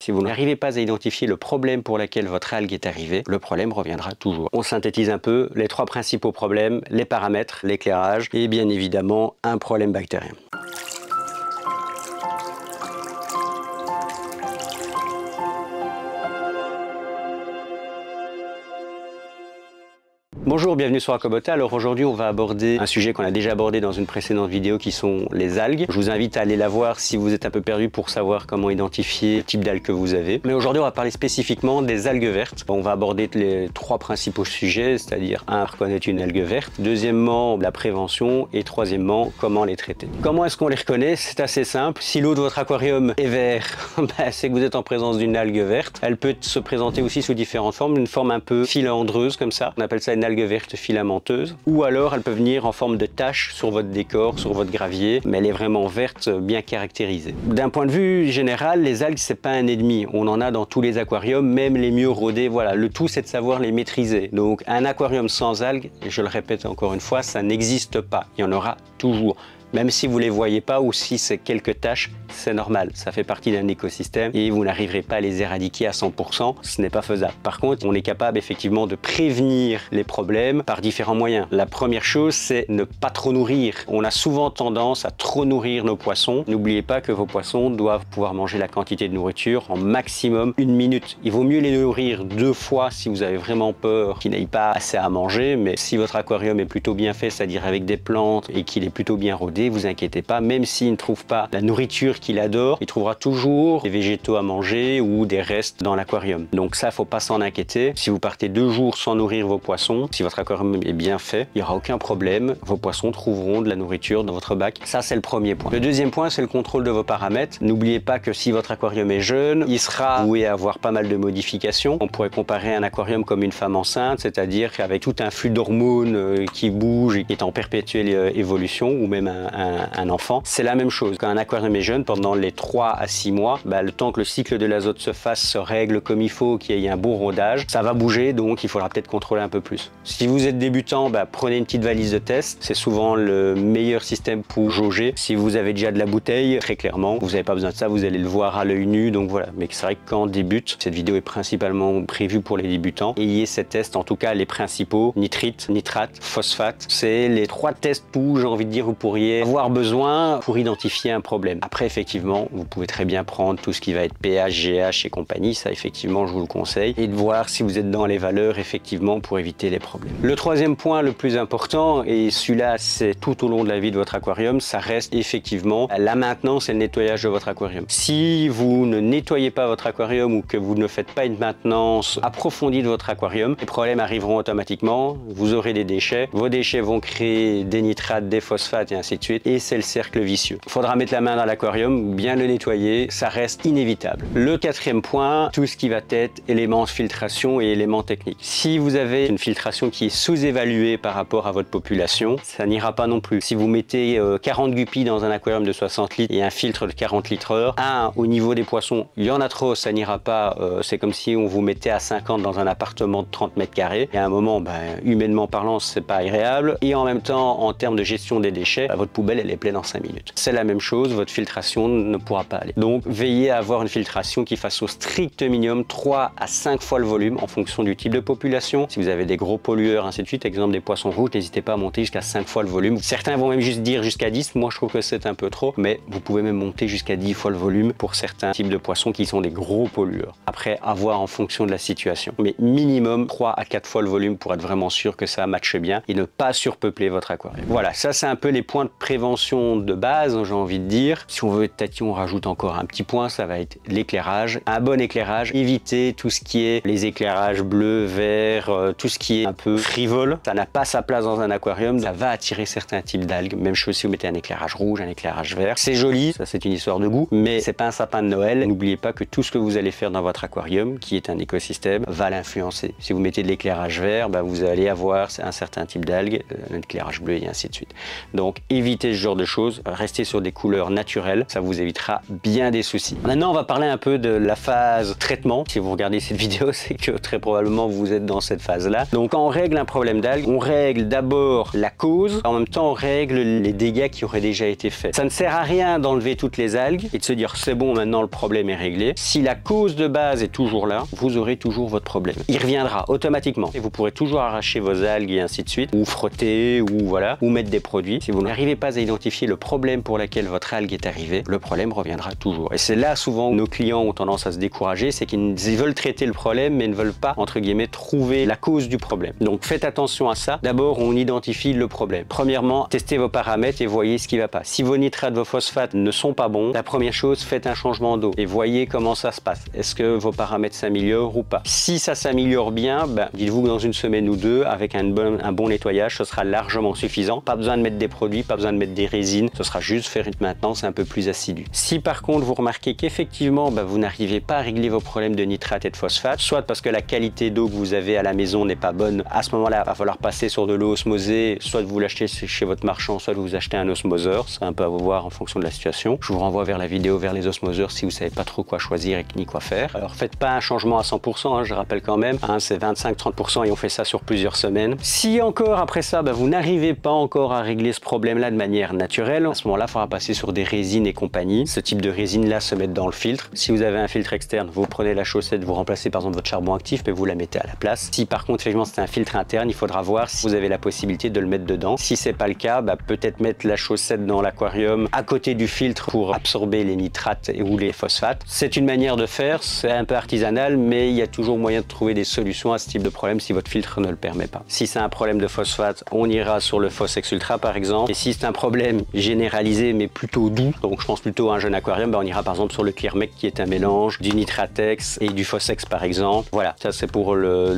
Si vous n'arrivez pas à identifier le problème pour lequel votre algue est arrivée, le problème reviendra toujours. On synthétise un peu les trois principaux problèmes, les paramètres, l'éclairage et bien évidemment un problème bactérien. Bonjour, bienvenue sur Aquabota. Alors aujourd'hui on va aborder un sujet qu'on a déjà abordé dans une précédente vidéo qui sont les algues. Je vous invite à aller la voir si vous êtes un peu perdu pour savoir comment identifier le type d'algues que vous avez. Mais aujourd'hui on va parler spécifiquement des algues vertes. On va aborder les trois principaux sujets, c'est-à-dire reconnaître une algue verte, deuxièmement la prévention et troisièmement comment les traiter. Comment est-ce qu'on les reconnaît? C'est assez simple. Si l'eau de votre aquarium est vert, c'est que vous êtes en présence d'une algue verte. Elle peut se présenter aussi sous différentes formes, une forme un peu filandreuse comme ça. On appelle ça une algue verte filamenteuse, ou alors elle peut venir en forme de tache sur votre décor, sur votre gravier, mais elle est vraiment verte, bien caractérisée. D'un point de vue général, les algues c'est pas un ennemi, on en a dans tous les aquariums, même les mieux rodés, voilà, le tout c'est de savoir les maîtriser. Donc un aquarium sans algues, et je le répète encore une fois, ça n'existe pas, il y en aura toujours. Même si vous ne les voyez pas ou si c'est quelques taches, c'est normal, ça fait partie d'un écosystème et vous n'arriverez pas à les éradiquer à 100%, ce n'est pas faisable. Par contre, on est capable effectivement de prévenir les problèmes par différents moyens. La première chose, c'est ne pas trop nourrir. On a souvent tendance à trop nourrir nos poissons. N'oubliez pas que vos poissons doivent pouvoir manger la quantité de nourriture en maximum 1 minute. Il vaut mieux les nourrir 2 fois si vous avez vraiment peur qu'ils n'aient pas assez à manger, mais si votre aquarium est plutôt bien fait, c'est-à-dire avec des plantes et qu'il est plutôt bien rodé, vous inquiétez pas, même s'il ne trouve pas la nourriture qu'il adore, il trouvera toujours des végétaux à manger ou des restes dans l'aquarium. Donc ça, faut pas s'en inquiéter. Si vous partez 2 jours sans nourrir vos poissons, si votre aquarium est bien fait, il n'y aura aucun problème. Vos poissons trouveront de la nourriture dans votre bac. Ça, c'est le premier point. Le deuxième point, c'est le contrôle de vos paramètres. N'oubliez pas que si votre aquarium est jeune, il sera voué à avoir pas mal de modifications. On pourrait comparer un aquarium comme une femme enceinte, c'est-à-dire qu'avec tout un flux d'hormones qui bouge et qui est en perpétuelle évolution, ou même un enfant. C'est la même chose. Quand un aquarium est jeune, pendant les 3 à 6 mois, le temps que le cycle de l'azote se fasse, se règle comme il faut, qu'il y ait un bon rodage, ça va bouger, donc il faudra peut-être contrôler un peu plus. Si vous êtes débutant, prenez une petite valise de test. C'est souvent le meilleur système pour jauger. Si vous avez déjà de la bouteille, très clairement, vous n'avez pas besoin de ça, vous allez le voir à l'œil nu, donc voilà. Mais c'est vrai que quand on débute, cette vidéo est principalement prévue pour les débutants. Ayez ces tests, en tout cas les principaux, nitrite, nitrate, phosphate. C'est les 3 tests où, j'ai envie de dire, vous pourriez avoir besoin pour identifier un problème. Après, effectivement, vous pouvez très bien prendre tout ce qui va être pH, GH et compagnie, ça effectivement je vous le conseille, et de voir si vous êtes dans les valeurs effectivement pour éviter les problèmes. Le troisième point le plus important, et celui-là c'est tout au long de la vie de votre aquarium, ça reste effectivement la maintenance et le nettoyage de votre aquarium. Si vous ne nettoyez pas votre aquarium ou que vous ne faites pas une maintenance approfondie de votre aquarium, les problèmes arriveront automatiquement, vous aurez des déchets, vos déchets vont créer des nitrates, des phosphates et ainsi de suite, et c'est le cercle vicieux. Il faudra mettre la main dans l'aquarium, bien le nettoyer, ça reste inévitable. Le quatrième point, tout ce qui va être éléments de filtration et éléments techniques. Si vous avez une filtration qui est sous-évaluée par rapport à votre population, ça n'ira pas non plus. Si vous mettez 40 guppies dans un aquarium de 60 litres et un filtre de 40 litres heure, au niveau des poissons, il y en a trop, ça n'ira pas. C'est comme si on vous mettait à 50 dans un appartement de 30 mètres carrés. Et à un moment, humainement parlant, c'est pas agréable. Et en même temps, en termes de gestion des déchets, votre poubelle, elle est pleine en 5 minutes. C'est la même chose, votre filtration ne pourra pas aller. Donc veillez à avoir une filtration qui fasse au strict minimum 3 à 5 fois le volume en fonction du type de population. Si vous avez des gros pollueurs, ainsi de suite, exemple des poissons rouges, n'hésitez pas à monter jusqu'à 5 fois le volume. Certains vont même juste dire jusqu'à 10, moi je trouve que c'est un peu trop, mais vous pouvez même monter jusqu'à 10 fois le volume pour certains types de poissons qui sont des gros pollueurs. Après, à voir en fonction de la situation. Mais minimum 3 à 4 fois le volume pour être vraiment sûr que ça matche bien et ne pas surpeupler votre aquarium. Voilà, ça c'est un peu les points de prévention de base, j'ai envie de dire. Si on veut être tatillon, on rajoute encore un petit point, ça va être l'éclairage. Un bon éclairage, évitez tout ce qui est les éclairages bleus, verts, tout ce qui est un peu frivole. Ça n'a pas sa place dans un aquarium, ça va attirer certains types d'algues. Même chose si vous mettez un éclairage rouge, un éclairage vert. C'est joli, ça c'est une histoire de goût, mais c'est pas un sapin de Noël. N'oubliez pas que tout ce que vous allez faire dans votre aquarium, qui est un écosystème, va l'influencer. Si vous mettez de l'éclairage vert, vous allez avoir un certain type d'algues, un éclairage bleu et ainsi de suite. Donc évitez éviter ce genre de choses, restez sur des couleurs naturelles, ça vous évitera bien des soucis. Maintenant, on va parler un peu de la phase traitement. Si vous regardez cette vidéo, c'est que très probablement vous êtes dans cette phase-là. Donc quand on règle un problème d'algues, on règle d'abord la cause, en même temps on règle les dégâts qui auraient déjà été faits. Ça ne sert à rien d'enlever toutes les algues et de se dire c'est bon, maintenant le problème est réglé. Si la cause de base est toujours là, vous aurez toujours votre problème. Il reviendra automatiquement et vous pourrez toujours arracher vos algues et ainsi de suite, ou frotter, ou voilà, ou mettre des produits. Si vous n'arrivez pas à identifier le problème pour lequel votre algue est arrivée, le problème reviendra toujours. Et c'est là souvent où nos clients ont tendance à se décourager, c'est qu'ils veulent traiter le problème mais ne veulent pas, entre guillemets, trouver la cause du problème. Donc faites attention à ça. D'abord, on identifie le problème. Premièrement, testez vos paramètres et voyez ce qui ne va pas. Si vos nitrates, vos phosphates ne sont pas bons, la première chose, faites un changement d'eau et voyez comment ça se passe. Est-ce que vos paramètres s'améliorent ou pas? Si ça s'améliore bien, dites-vous que dans une semaine ou deux, avec un bon nettoyage, ce sera largement suffisant. Pas besoin de mettre des produits, pas besoin de mettre des résines, ce sera juste faire une maintenance un peu plus assidue. Si par contre vous remarquez qu'effectivement vous n'arrivez pas à régler vos problèmes de nitrate et de phosphate, soit parce que la qualité d'eau que vous avez à la maison n'est pas bonne, à ce moment-là, il va falloir passer sur de l'eau osmosée, soit vous l'achetez chez votre marchand, soit vous achetez un osmoseur, c'est un peu à vous voir en fonction de la situation. Je vous renvoie vers la vidéo vers les osmoseurs si vous savez pas trop quoi choisir et ni quoi faire. Alors faites pas un changement à 100%, je rappelle quand même, c'est 25-30% et on fait ça sur plusieurs semaines. Si encore après ça, vous n'arrivez pas encore à régler ce problème-là de manière naturelle, à ce moment-là, il faudra passer sur des résines et compagnie. Ce type de résine-là se met dans le filtre. Si vous avez un filtre externe, vous prenez la chaussette, vous remplacez par exemple votre charbon actif, mais vous la mettez à la place. Si par contre, effectivement, c'est un filtre interne, il faudra voir si vous avez la possibilité de le mettre dedans. Si c'est pas le cas, peut-être mettre la chaussette dans l'aquarium à côté du filtre pour absorber les nitrates ou les phosphates. C'est une manière de faire, c'est un peu artisanal, mais il y a toujours moyen de trouver des solutions à ce type de problème si votre filtre ne le permet pas. Si c'est un problème de phosphate, on ira sur le Phosex Ultra par exemple. Et si c'est un problème généralisé mais plutôt doux, donc je pense plutôt à un jeune aquarium, on ira par exemple sur le Clearmec qui est un mélange du Nitratex et du Phosex par exemple. Voilà, ça c'est pour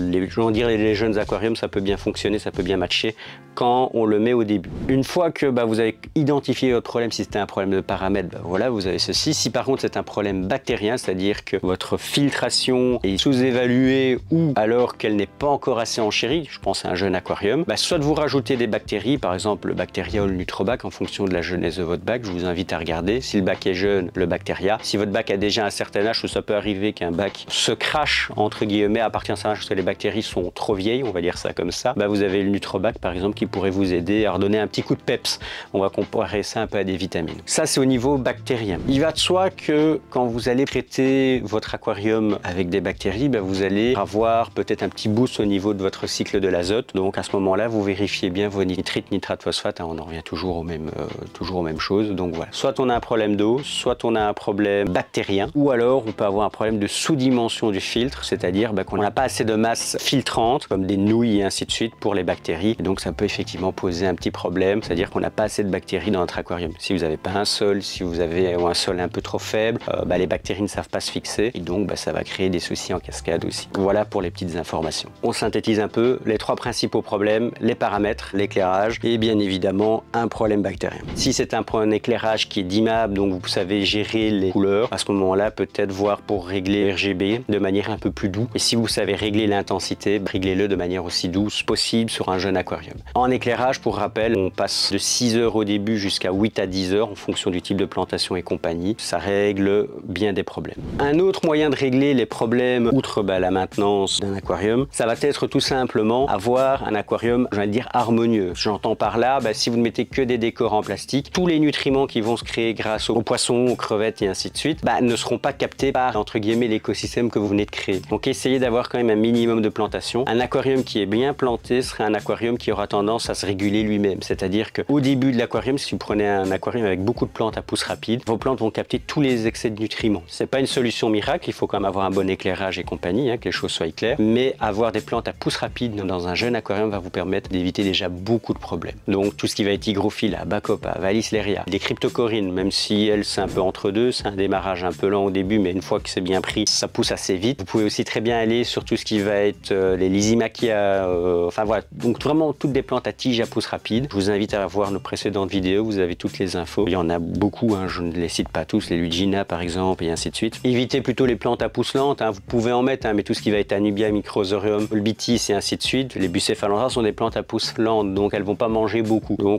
les jeunes aquariums, ça peut bien fonctionner, ça peut bien matcher quand on le met au début. Une fois que vous avez identifié votre problème, si c'était un problème de paramètres, voilà, vous avez ceci. Si par contre c'est un problème bactérien, c'est-à-dire que votre filtration est sous-évaluée ou alors qu'elle n'est pas encore assez enchérie, je pense à un jeune aquarium, soit vous rajoutez des bactéries, par exemple le Bacteria ou le Nutrobac en fonction de la jeunesse de votre bac. Je vous invite à regarder. Si le bac est jeune, le Bacteria. Si votre bac a déjà un certain âge, ça peut arriver qu'un bac se crache entre guillemets à partir d'un certain âge parce que les bactéries sont trop vieilles, on va dire ça comme ça. Vous avez le Nutrobac par exemple qui pourrait vous aider à redonner un petit coup de peps. On va comparer ça un peu à des vitamines. Ça c'est au niveau bactérien. Il va de soi que quand vous allez traiter votre aquarium avec des bactéries, vous allez avoir peut-être un petit boost au niveau de votre cycle de l'azote. Donc à ce moment-là, vous vérifiez bien vos nitrites, nitrates, phosphates. On en revient toujours aux mêmes choses. Donc voilà. Soit on a un problème d'eau, soit on a un problème bactérien, ou alors on peut avoir un problème de sous-dimension du filtre, c'est-à-dire qu'on n'a pas assez de masse filtrante, comme des nouilles et ainsi de suite pour les bactéries. Et donc ça peut effectivement poser un petit problème, c'est-à-dire qu'on n'a pas assez de bactéries dans notre aquarium. Si vous n'avez pas un sol, si vous avez un sol un peu trop faible, les bactéries ne savent pas se fixer et donc ça va créer des soucis en cascade aussi. Voilà pour les petites informations. On synthétise un peu les trois principaux problèmes: les paramètres, l'éclairage et bien évidemment un problème bactérien. Si c'est un éclairage qui est dimmable, donc vous savez gérer les couleurs, à ce moment-là peut-être voir pour régler RGB de manière un peu plus douce. Et si vous savez régler l'intensité, réglez-le de manière aussi douce possible sur un jeune aquarium. En éclairage, pour rappel, on passe de 6 heures au début jusqu'à 8 à 10 heures en fonction du type de plantation et compagnie. Ça règle bien des problèmes. Un autre moyen de régler les problèmes, outre la maintenance d'un aquarium, ça va être tout simplement avoir un aquarium, je vais dire, harmonieux. J'entends par là, si vous ne mettez que des décors en plastique, tous les nutriments qui vont se créer grâce aux poissons, aux crevettes et ainsi de suite, ne seront pas captés par, entre guillemets, l'écosystème que vous venez de créer. Donc essayez d'avoir quand même un minimum de plantation. Un aquarium qui est bien planté serait un aquarium qui aura tendance à se réguler lui-même. C'est-à-dire qu'au début de l'aquarium, si vous prenez un aquarium avec beaucoup de plantes à pousse rapide, vos plantes vont capter tous les excès de nutriments. C'est pas une solution miracle, il faut quand même avoir un bon éclairage et compagnie, que les choses soient claires, mais avoir des plantes à pousse rapide dans un jeune aquarium va vous permettre d'éviter déjà beaucoup de problèmes. Donc tout ce qui va être Hygrophila, Bacopa, Vallisleria, des cryptocorines, même si elles c'est un peu entre deux, c'est un démarrage un peu lent au début, mais une fois que c'est bien pris, ça pousse assez vite. Vous pouvez aussi très bien aller sur tout ce qui va être les Lysimachia, enfin voilà, donc vraiment toutes des plantes à tiges à pousse rapide. Je vous invite à voir nos précédentes vidéos, vous avez toutes les infos. Il y en a beaucoup, je ne les cite pas tous, les Lugina par exemple et ainsi de suite. Évitez plutôt les plantes à pousse lente, vous pouvez en mettre, mais tout ce qui va être Anubia, Microsorium, Olbitis et ainsi de suite. Les Bucephalandra sont des plantes à pousse lente, donc elles vont pas manger beaucoup. Donc au début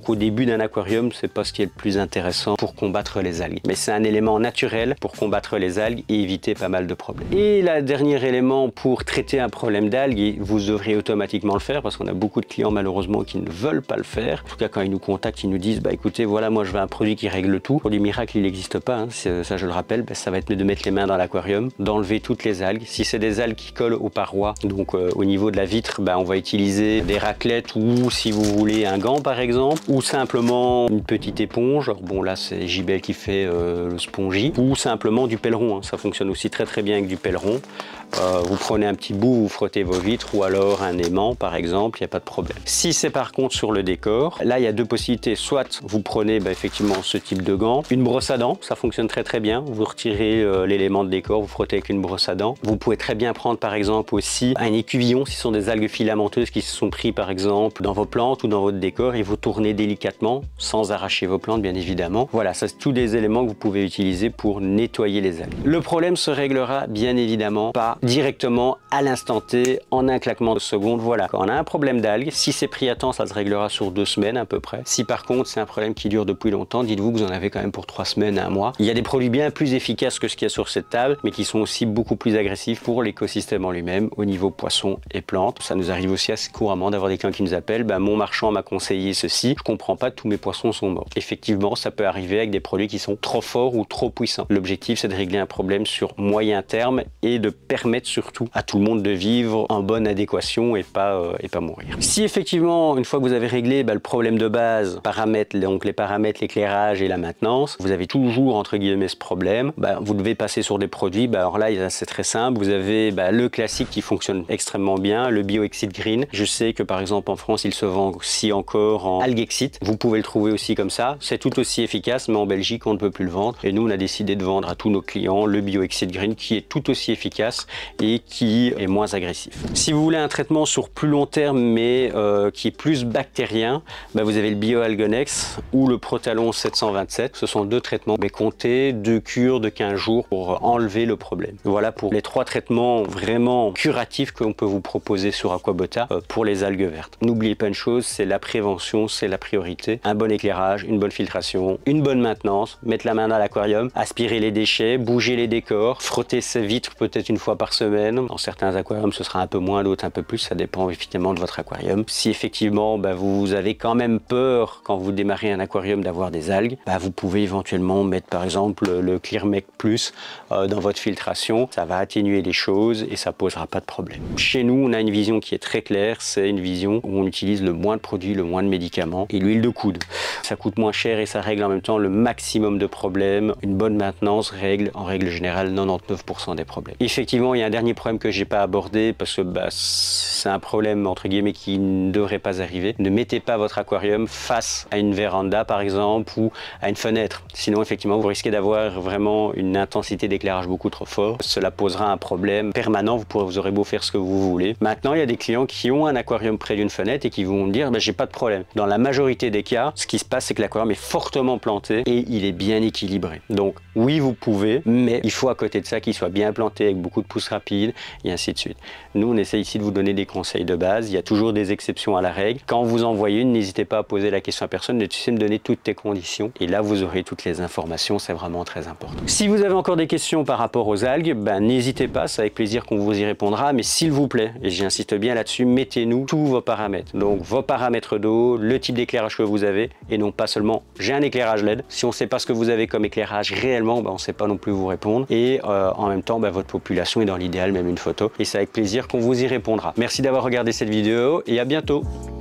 d'un aquarium, c'est pas ce qui est le plus intéressant pour combattre les algues. Mais c'est un élément naturel pour combattre les algues et éviter pas mal de problèmes. Et le dernier élément pour traiter un problème d'algues, et vous devriez automatiquement le faire parce qu'on a beaucoup de clients malheureusement qui ne veulent pas le faire. En tout cas, quand ils nous contactent, ils nous disent bah écoutez, voilà, moi je veux un produit qui règle tout. Pour du miracle, il n'existe pas, hein. Ça je le rappelle, bah, ça va être de mettre les mains dans l'aquarium, d'enlever toutes les algues. Si c'est des algues qui collent aux parois, donc au niveau de la vitre, bah, on va utiliser des raclettes ou si vous voulez un gant par exemple, ou simplement une petite éponge. Alors, bon là c'est JBL qui fait le spongy, ou simplement du pèleron, hein. Ça fonctionne aussi très très bien avec du pèleron. Vous prenez un petit bout, vous frottez vos vitres ou alors un aimant par exemple, il n'y a pas de problème. Si c'est par contre sur le décor, là il y a deux possibilités, soit vous prenez bah, effectivement ce type de gant, une brosse à dents, ça fonctionne très très bien, vous retirez l'élément de décor, vous frottez avec une brosse à dents. Vous pouvez très bien prendre par exemple aussi un écuvillon si ce sont des algues filamenteuses qui se sont pris par exemple dans vos plantes ou dans votre décor et vous tournez délicatement sans arracher vos plantes bien évidemment. Voilà, ça c'est tous des éléments que vous pouvez utiliser pour nettoyer les algues. Le problème se réglera bien évidemment pas directement à l'instant T en un claquement de secondes. Voilà, quand on a un problème d'algues, si c'est pris à temps, ça se réglera sur 2 semaines à peu près. Si par contre c'est un problème qui dure depuis longtemps, dites-vous que vous en avez quand même pour 3 semaines à 1 mois. Il y a des produits bien plus efficaces que ce qu'il y a sur cette table, mais qui sont aussi beaucoup plus agressifs pour l'écosystème en lui-même au niveau poissons et plantes. Ça nous arrive aussi assez couramment d'avoir des clients qui nous appellent, bah, mon marchand m'a conseillé ceci, je comprends pas, tous mes poissons sont morts. Effectivement, ça peut arriver avec des produits qui sont trop forts ou trop puissants. L'objectif c'est de régler un problème sur moyen terme et de permettre surtout à tout le monde de vivre en bonne adéquation et pas mourir. Si effectivement, une fois que vous avez réglé bah, le problème de base, paramètres, donc les paramètres, l'éclairage et la maintenance, vous avez toujours entre guillemets ce problème, bah, vous devez passer sur des produits, bah, alors là c'est très simple, vous avez bah, le classique qui fonctionne extrêmement bien, le BioExit Green. Je sais que par exemple en France il se vend aussi encore en Algexit, vous pouvez le trouver aussi comme ça, c'est tout aussi efficace mais en Belgique on ne peut plus le vendre et nous on a décidé de vendre à tous nos clients le BioExit Green qui est tout aussi efficace et qui est moins agressif. Si vous voulez un traitement sur plus long terme mais qui est plus bactérien, bah vous avez le BioAlgonex ou le Protalon 727. Ce sont 2 traitements, mais comptez 2 cures de 15 jours pour enlever le problème. Voilà pour les 3 traitements vraiment curatifs qu'on peut vous proposer sur Aquabota pour les algues vertes. N'oubliez pas une chose, c'est la prévention, c'est la priorité. Un bon éclairage, une bonne filtration, une bonne maintenance, mettre la main dans l'aquarium, aspirer les déchets, bouger les décors, frotter ses vitres peut-être une fois par semaine. Dans certains aquariums, ce sera un peu moins, d'autres un peu plus. Ça dépend effectivement de votre aquarium. Si effectivement, bah, vous avez quand même peur quand vous démarrez un aquarium d'avoir des algues, bah, vous pouvez éventuellement mettre par exemple le ClearMec Plus dans votre filtration. Ça va atténuer les choses et ça posera pas de problème. Chez nous, on a une vision qui est très claire. C'est une vision où on utilise le moins de produits, le moins de médicaments et l'huile de coude. Ça coûte moins cher et ça règle en même temps le maximum de problèmes. Une bonne maintenance règle en règle générale 99% des problèmes. Effectivement, il y a un dernier problème que j'ai pas abordé parce que bah, c'est un problème entre guillemets qui ne devrait pas arriver. Ne mettez pas votre aquarium face à une véranda par exemple ou à une fenêtre. Sinon effectivement vous risquez d'avoir vraiment une intensité d'éclairage beaucoup trop fort. Cela posera un problème permanent. Vous aurez beau faire ce que vous voulez. Maintenant il y a des clients qui ont un aquarium près d'une fenêtre et qui vont me dire bah, j'ai pas de problème. Dans la majorité des cas, ce qui se passe c'est que l'aquarium est fortement planté et il est bien équilibré. Donc oui vous pouvez, mais il faut à côté de ça qu'il soit bien planté avec beaucoup de pousses rapides et ainsi de suite. Nous on essaie ici de vous donner des conseils de base, il y a toujours des exceptions à la règle. Quand vous en voyez une, n'hésitez pas à poser la question à personne, mais tu sais me donner toutes tes conditions et là vous aurez toutes les informations, c'est vraiment très important. Si vous avez encore des questions par rapport aux algues, ben, n'hésitez pas, c'est avec plaisir qu'on vous y répondra, mais s'il vous plaît, et j'insiste bien là-dessus, mettez-nous tous vos paramètres. Donc vos paramètres d'eau, le type d'éclairage que vous avez et non pas seulement j'ai un éclairage LED. Si on ne sait pas ce que vous avez comme éclairage réellement, ben, on ne sait pas non plus vous répondre et en même temps ben, votre population est dans l'idéal, même une photo et c'est avec plaisir qu'on vous y répondra. Merci d'avoir regardé cette vidéo et à bientôt.